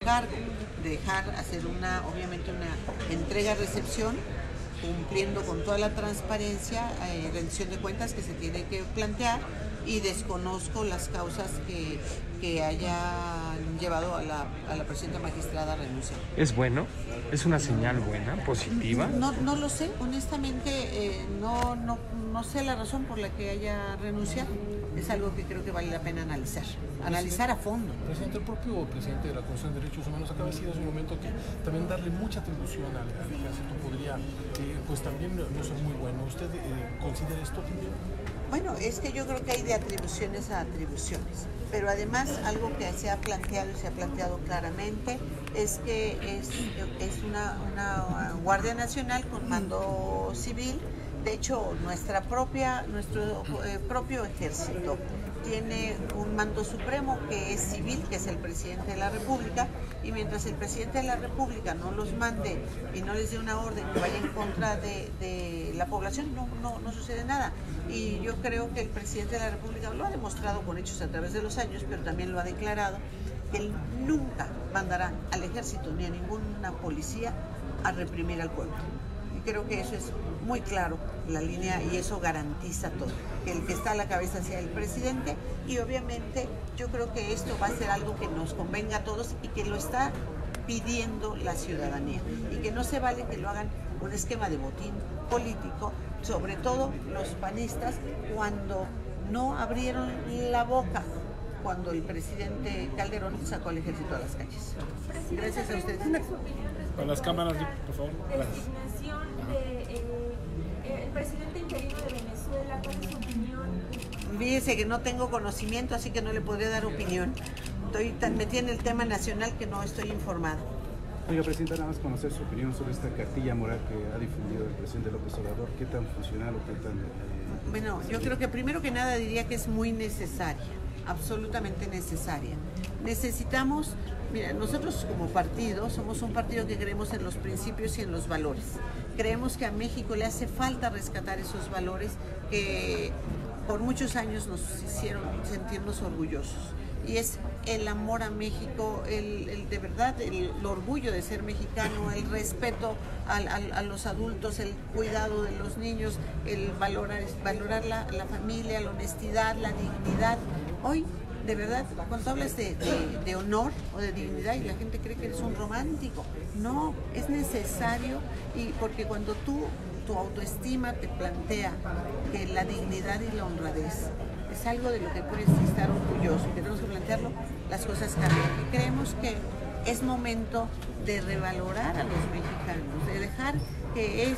cargo, dejar hacer obviamente una entrega-recepción, cumpliendo con toda la transparencia, rendición de cuentas que se tiene que plantear, y desconozco las causas que hayan llevado a la presidenta magistrada a renunciar. ¿Es bueno? ¿Es una señal buena, positiva? No lo sé, honestamente no sé la razón por la que haya renunciado. Es algo que creo que vale la pena analizar a fondo. Presidente, el propio presidente de la Comisión de Derechos Humanos acaba de decir hace un momento que también darle mucha atribución al ejército podría pues también no ser muy bueno. ¿Usted considera esto también? Bueno, es que yo creo que hay de atribuciones a atribuciones, pero además algo que se ha planteado y se ha planteado claramente es que es una Guardia Nacional con mando civil. De hecho, nuestro propio ejército tiene un mando supremo que es civil, que es el presidente de la República, y mientras el presidente de la República no los mande y no les dé una orden que vaya en contra de la población, no sucede nada. Y yo creo que el presidente de la República lo ha demostrado con hechos a través de los años, pero también lo ha declarado, que él nunca mandará al ejército ni a ninguna policía a reprimir al pueblo. Y creo que eso es muy claro, la línea, y eso garantiza todo, que el que está a la cabeza sea el presidente, y obviamente yo creo que esto va a ser algo que nos convenga a todos y que lo está pidiendo la ciudadanía, y que no se vale que lo hagan un esquema de botín político, sobre todo los panistas, cuando no abrieron la boca cuando el presidente Calderón sacó al ejército a las calles. Gracias a ustedes. Para las cámaras, por favor. Gracias. El presidente interino de Venezuela, ¿cuál es su opinión? Fíjese que no tengo conocimiento, así que no le podría dar opinión. Estoy tan metida en el tema nacional que no estoy informada. Oiga, Presidenta, nada más conocer su opinión sobre esta cartilla moral que ha difundido el presidente López Obrador. ¿Qué tan funcional o qué tan...? Bueno, yo creo que primero que nada diría que es muy necesaria, absolutamente necesaria. Necesitamos, mira, nosotros como partido somos un partido que creemos en los principios y en los valores. Creemos que a México le hace falta rescatar esos valores que por muchos años nos hicieron sentirnos orgullosos. Y es el amor a México, el de verdad, el orgullo de ser mexicano, el respeto a los adultos, el cuidado de los niños, el valorar la familia, la honestidad, la dignidad. Hoy, de verdad, cuando hablas de honor o de dignidad y la gente cree que eres un romántico, no, es necesario, y porque cuando tu autoestima te plantea que la dignidad y la honradez es algo de lo que puedes estar orgulloso, que tenemos que plantearlo, las cosas cambian. Y creemos que es momento de revalorar a los mexicanos, de dejar que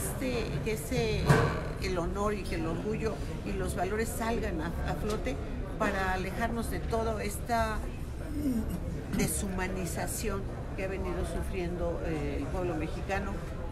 el honor y que el orgullo y los valores salgan a flote, para alejarnos de toda esta deshumanización que ha venido sufriendo el pueblo mexicano,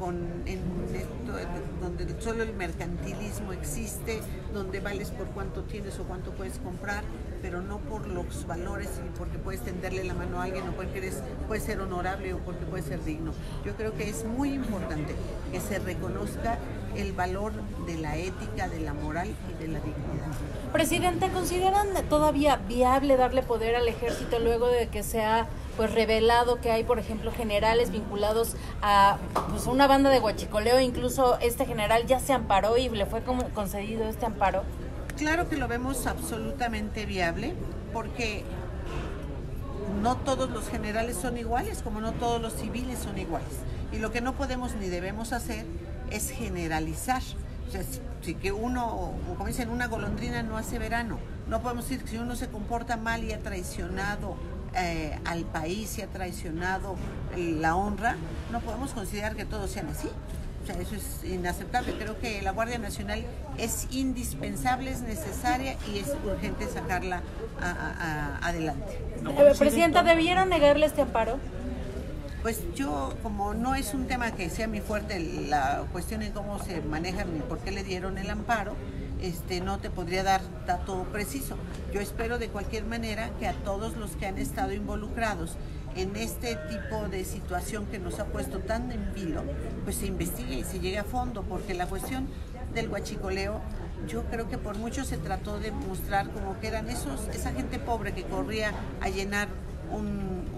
donde solo el mercantilismo existe, donde vales por cuánto tienes o cuánto puedes comprar, pero no por los valores y porque puedes tenderle la mano a alguien, o porque puedes ser honorable o porque puedes ser digno. Yo creo que es muy importante que se reconozca el valor de la ética, de la moral y de la dignidad. Presidente, ¿consideran todavía viable darle poder al ejército luego de que se ha revelado que hay, por ejemplo, generales vinculados a una banda de huachicoleo? Incluso este general ya se amparó y le fue concedido este amparo. Claro que lo vemos absolutamente viable, porque no todos los generales son iguales, como no todos los civiles son iguales. Y lo que no podemos ni debemos hacer es generalizar. O sea, si que uno, como dicen, una golondrina no hace verano. No podemos decir que si uno se comporta mal y ha traicionado al país y ha traicionado la honra, no podemos considerar que todos sean así. O sea, eso es inaceptable. Creo que la Guardia Nacional es indispensable, es necesaria y es urgente sacarla adelante. Presidenta, ¿debieron negarle este amparo? Pues yo, como no es un tema que sea muy fuerte, la cuestión de cómo se maneja ni por qué le dieron el amparo, no te podría dar dato preciso. Yo espero de cualquier manera que a todos los que han estado involucrados en este tipo de situación que nos ha puesto tan en vilo, pues se investigue y se llegue a fondo, porque la cuestión del huachicoleo, yo creo que por mucho se trató de mostrar como que eran esa gente pobre que corría a llenar un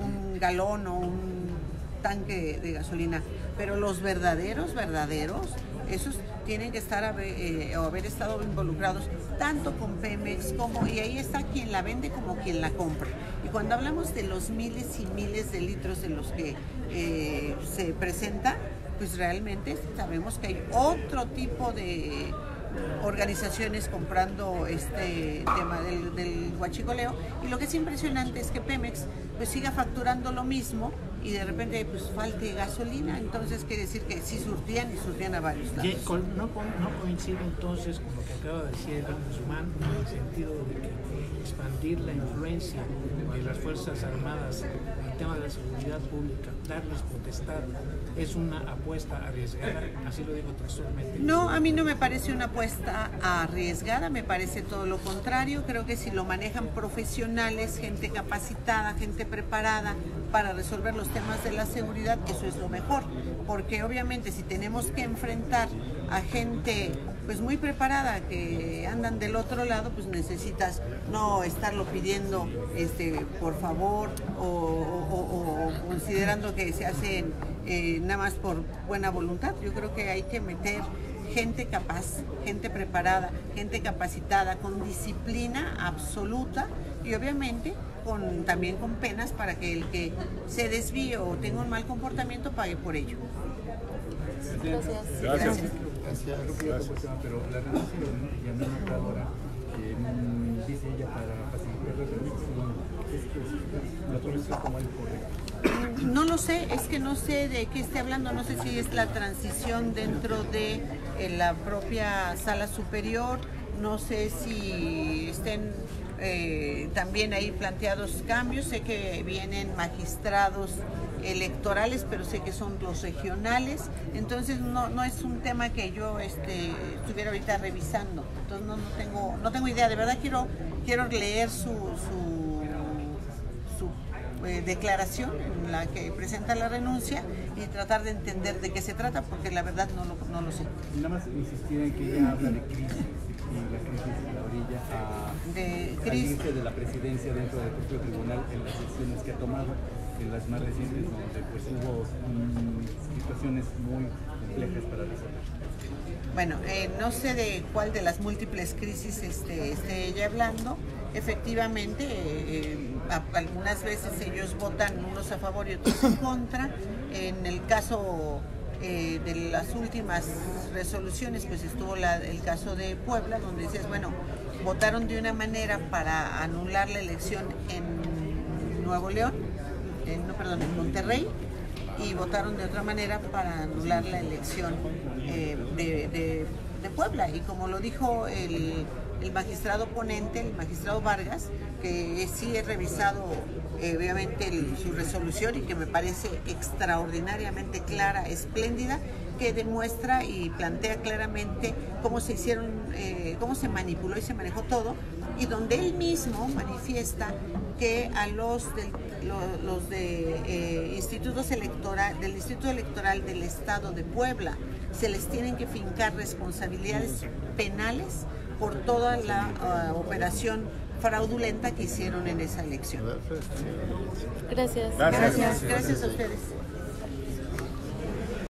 un galón o un tanque de gasolina, pero los verdaderos, esos tienen que estar o haber estado involucrados tanto con Pemex como, y ahí está quien la vende como quien la compra. Y cuando hablamos de los miles y miles de litros de los que se presenta, pues realmente sabemos que hay otro tipo de organizaciones comprando este tema del huachicoleo, y lo que es impresionante es que Pemex pues siga facturando lo mismo y de repente pues falte gasolina. Entonces quiere decir que sí surtían y surtían a varios lados. No coincide entonces con lo que acaba de decir el Guzmán, en el sentido de que expandir la influencia de las Fuerzas Armadas en el tema de la seguridad pública, darles potestad, es una apuesta arriesgada, así lo digo textualmente. No, a mí no me parece una apuesta arriesgada, me parece todo lo contrario. Creo que si lo manejan profesionales, gente capacitada, gente preparada para resolver los temas de la seguridad, eso es lo mejor, porque obviamente si tenemos que enfrentar a gente pues muy preparada que andan del otro lado, pues necesitas no estarlo pidiendo por favor o considerando que se hacen nada más por buena voluntad. Yo creo que hay que meter gente capaz, gente preparada, gente capacitada, con disciplina absoluta y obviamente también con penas para que el que se desvíe o tenga un mal comportamiento pague por ello. Gracias. Pero la renuncia de Yamil Otadora, dice ella, para facilitar la renuncia, ¿la autorización como algo correcto? No lo sé, es que no sé de qué esté hablando, no sé si es la transición dentro de la propia sala superior, no sé si estén también ahí planteados cambios. Sé que vienen magistrados electorales, pero sé que son los regionales, entonces no es un tema que yo estuviera ahorita revisando, entonces no tengo idea. De verdad quiero leer su declaración en la que presenta la renuncia y tratar de entender de qué se trata, porque la verdad no lo sé. Nada más insistir en que ella habla de crisis, y la crisis de la orilla al índice de la presidencia dentro del propio tribunal, en las decisiones que ha tomado, en las más recientes, donde pues hubo situaciones muy complejas para resolver. Bueno, no sé de cuál de las múltiples crisis esté ella hablando. Efectivamente, algunas veces ellos votan unos a favor y otros en contra. En el caso de las últimas resoluciones, pues estuvo el caso de Puebla, donde decías, bueno, votaron de una manera para anular la elección en Nuevo León, en Monterrey, y votaron de otra manera para anular la elección de Puebla. Y como lo dijo el magistrado ponente, el magistrado Vargas, que sí he revisado obviamente su resolución y que me parece extraordinariamente clara, espléndida, que demuestra y plantea claramente cómo se hicieron, cómo se manipuló y se manejó todo, y donde él mismo manifiesta que a los de institutos del Instituto Electoral del Estado de Puebla se les tienen que fincar responsabilidades penales por toda la operación fraudulenta que hicieron en esa elección. Gracias. Gracias a ustedes.